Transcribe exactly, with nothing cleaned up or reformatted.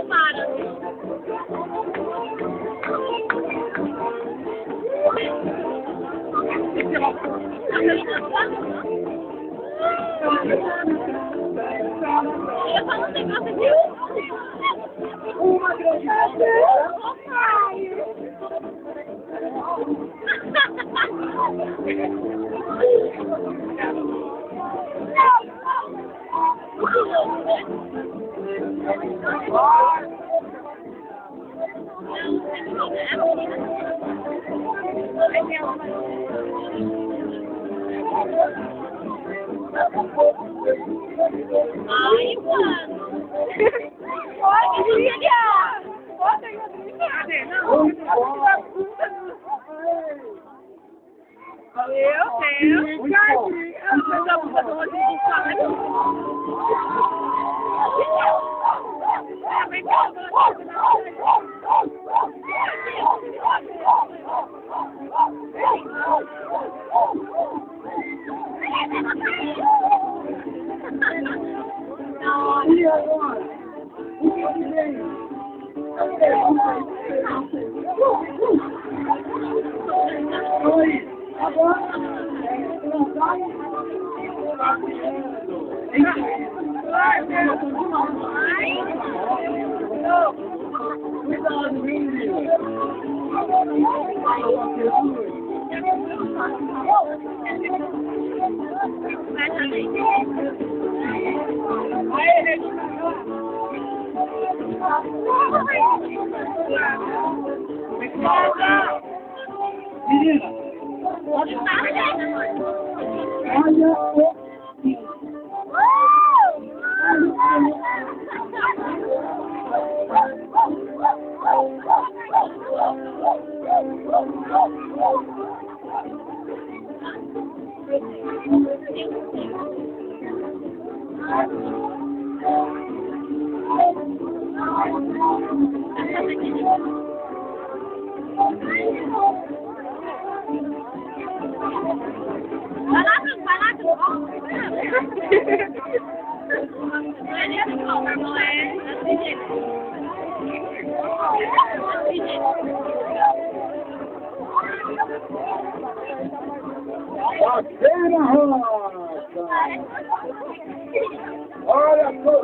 para. Eu falo um negócio aqui. Uma grande Ai, mano. Olha, filha! Bota aí a brincadeira. Não, meu Deus! Mas a bunda do outro de E agora? O que vem? Oi, agora? Não sai? Ai, meu Deus, cuidado, menino. Menina, Pode estar, né? olha o... Vai lá, vai lá, não é desse jeito. Bacana, Rosa! Olha só!